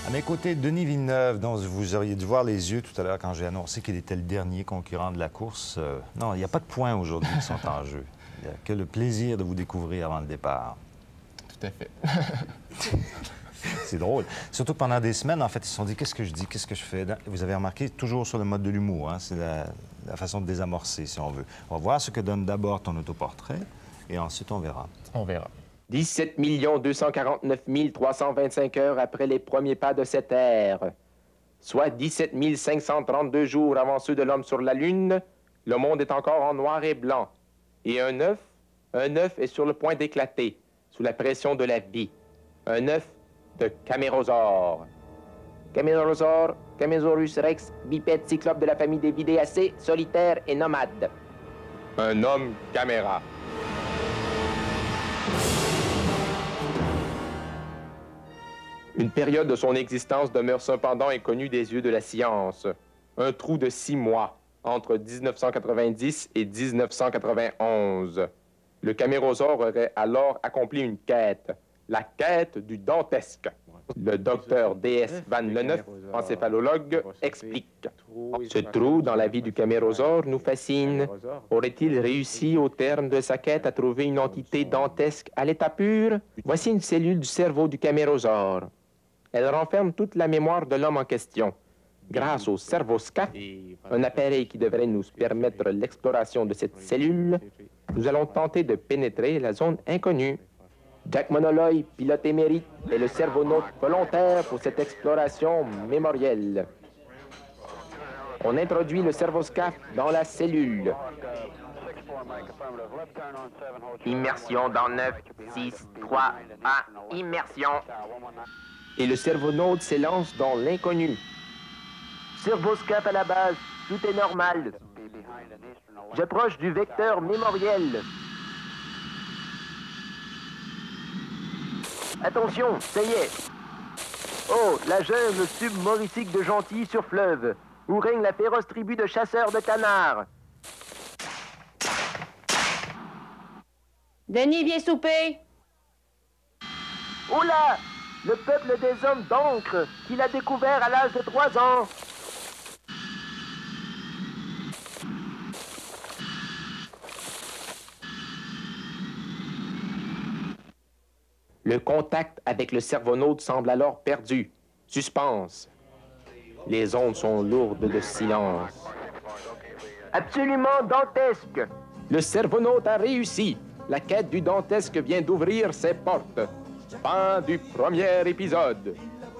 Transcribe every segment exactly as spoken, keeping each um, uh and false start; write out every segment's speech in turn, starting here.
À mes côtés, Denis Villeneuve, dont vous auriez dû voir les yeux tout à l'heure quand j'ai annoncé qu'il était le dernier concurrent de la course. Euh, non, il n'y a pas de points aujourd'hui qui sont en jeu. Il n'y a que le plaisir de vous découvrir avant le départ. Tout à fait. C'est drôle. Surtout pendant des semaines, en fait, ils se sont dit, qu'est-ce que je dis, qu'est-ce que je fais? Vous avez remarqué, toujours sur le mode de l'humour, hein? C'est la, la façon de désamorcer, si on veut. On va voir ce que donne d'abord ton autoportrait, et ensuite on verra. On verra. dix-sept millions deux cent quarante-neuf mille trois cent vingt-cinq heures après les premiers pas de cette ère, soit dix-sept mille cinq cent trente-deux jours avant ceux de l'homme sur la Lune, le monde est encore en noir et blanc. Et un œuf, un œuf est sur le point d'éclater, sous la pression de la vie. Un œuf de Camérosaure. Camérosaure, Camésaurus rex, bipède cyclope de la famille des Vidaceae, solitaire et nomade. Un homme caméra. Une période de son existence demeure cependant inconnue des yeux de la science. Un trou de six mois, entre mille neuf cent quatre-vingt-dix et mille neuf cent quatre-vingt-onze. Le camérosaure aurait alors accompli une quête, la quête du dantesque. Le docteur D S Van Leneuve, encéphalologue, explique. Ce trou dans la vie du camérosaure nous fascine. Aurait-il réussi, au terme de sa quête, à trouver une entité dantesque à l'état pur? Voici une cellule du cerveau du camérosaure. Elle renferme toute la mémoire de l'homme en question. Grâce au cervoscaphe, un appareil qui devrait nous permettre l'exploration de cette cellule, nous allons tenter de pénétrer la zone inconnue. Jack Monolloy, pilote émérite, est le cervonaute volontaire pour cette exploration mémorielle. On introduit le cervoscaphe dans la cellule. Immersion dans neuf, six, trois, un, immersion. Et le cervonaute s'élance dans l'inconnu. Cervoscaphe à la base, tout est normal. J'approche du vecteur mémoriel. Attention, ça y est. Oh, la jungle submorifique de Gentilly sur fleuve, où règne la féroce tribu de chasseurs de canards. Denis, viens souper. Oh là! Le peuple des hommes d'encre, qu'il a découvert à l'âge de trois ans. Le contact avec le cervonaute semble alors perdu. Suspense. Les ondes sont lourdes de silence. Absolument dantesque. Le cervonaute a réussi. La quête du dantesque vient d'ouvrir ses portes. Fin du premier épisode.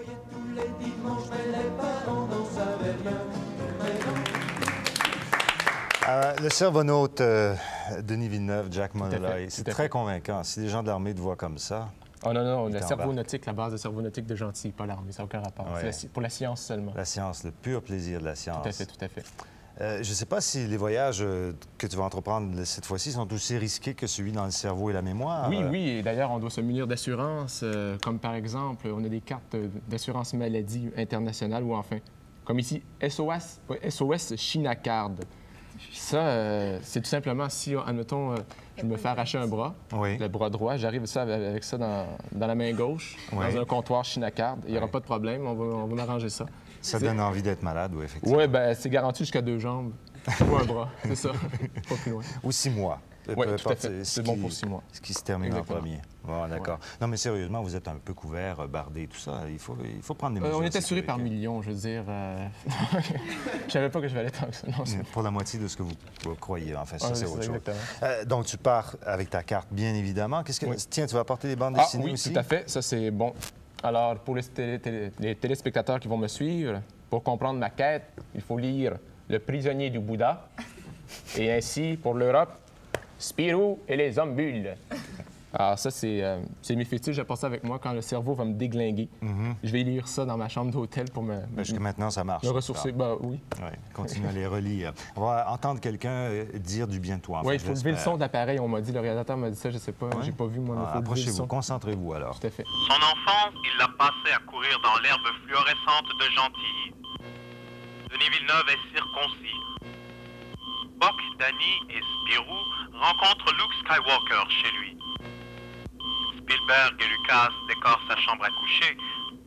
Euh, le cervonaute euh, Denis Villeneuve, Jack Monolloy, c'est très fait. convaincant. Si les gens de l'armée te voient comme ça... Oh non, non, le cerveau nautique, la base de cerveau nautique de Gentilly, pas l'armée, ça n'a aucun rapport. Ouais. C'est la, pour la science seulement. La science, le pur plaisir de la science. Tout à fait, tout à fait. Euh, je ne sais pas si les voyages euh, que tu vas entreprendre cette fois-ci sont aussi risqués que celui dans le cerveau et la mémoire. Oui, oui, et d'ailleurs, on doit se munir d'assurance, euh, comme par exemple, on a des cartes d'assurance maladie internationale ou enfin, comme ici, S O S, S O S Chinacard. Ça, euh, c'est tout simplement si, admettons, euh, je me fais arracher un bras, oui. le bras droit, j'arrive ça avec ça dans, dans la main gauche, oui. dans un comptoir Chinacard. Il n'y aura oui. pas de problème, on va, on va m'arranger ça. Ça donne envie d'être malade, oui, effectivement. Oui, bien, c'est garanti jusqu'à deux jambes ou un bras, c'est ça, pas plus loin. Ou six mois. Oui, tout à fait. C'est bon pour six mois. Ce qui se termine Exactement. en premier. Bon, d'accord. Ouais. Non, mais sérieusement, vous êtes un peu couvert, bardé, tout ça. Il faut, il faut prendre des mesures. Euh, on est assuré par millions, je veux dire. Euh... je savais pas que je vais aller tant que ça. Non, pour la moitié de ce que vous, vous croyez. Enfin, ça, ah, c'est autre chose. Euh, donc, tu pars avec ta carte, bien évidemment. Qu'est-ce que... Oui. Tiens, tu vas apporter des bandes ah, dessinées oui, aussi? Oui, tout à fait. Ça, c'est bon. Alors, pour les, télé télé les téléspectateurs qui vont me suivre, pour comprendre ma quête, il faut lire Le prisonnier du Bouddha. Et ainsi, pour l'Europe, Spirou et les hommes bulles. Alors ça, c'est euh, mes fétiches. J'ai passé avec moi quand le cerveau va me déglinguer. Mm-hmm. Je vais lire ça dans ma chambre d'hôtel pour me... Ben, jusqu'à maintenant, ça marche. Me ressourcer, ben oui. Oui, continue à les relire. On va entendre quelqu'un dire du bien de toi. Oui, il faut lever le son d'appareil. On m'a dit, le réalisateur m'a dit ça, je sais pas, ouais. j'ai pas vu, moi. Ah, approchez-vous, concentrez-vous alors. Tout à fait. Son enfance, il l'a passé à courir dans l'herbe fluorescente de Gentilly. Denis Villeneuve est circoncis. Spock, Danny et Spirou rencontrent Luke Skywalker chez lui. Spielberg et Lucas décorent sa chambre à coucher,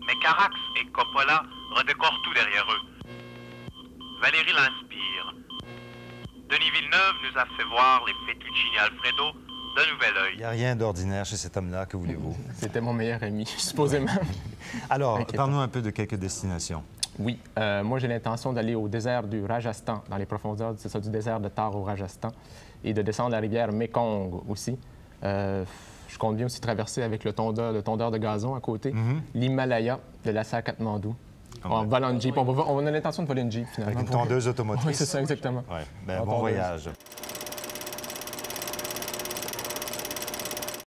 mais Carax et Coppola redécorent tout derrière eux. Valérie l'inspire. Denis Villeneuve nous a fait voir les fettuccini Alfredo d'un nouvel Il œil. n'y a rien d'ordinaire chez cet homme-là, que voulez-vous? C'était mon meilleur ami, supposément. Alors, Inquiétant. parle-nous un peu de quelques destinations. Oui, euh, moi j'ai l'intention d'aller au désert du Rajasthan, dans les profondeurs, c'est ça, du désert de Thar au Rajasthan, et de descendre la rivière Mekong aussi. Euh, je compte bien aussi traverser avec le tondeur, le tondeur de gazon à côté, Mm-hmm. l'Himalaya, de la à Katmandou. Ah On ouais. vole en Jeep. On, va, on a l'intention de voler une Jeep, finalement. Avec une tondeuse automotrice. Oui, c'est ça, exactement. Ouais. Ben, En bon tondeuse. voyage.